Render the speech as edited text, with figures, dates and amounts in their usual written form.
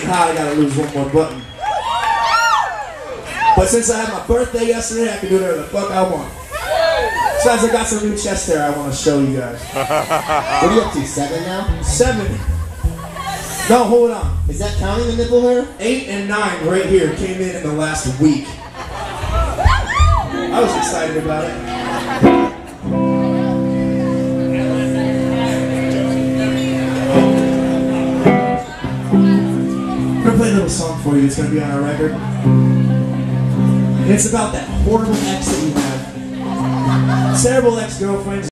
getting hot, I gotta lose one more button. But since I had my birthday yesterday, I can do whatever the fuck I want. Besides, I got some new chest hair I want to show you guys. What are you up to, 7 now? 7. No, hold on. Is that counting the nipple hair? 8 and 9 right here came in the last week. I was excited about it. I'm gonna play a little song for you. It's gonna be on our record. And it's about that horrible ex that you have. Terrible ex-girlfriends.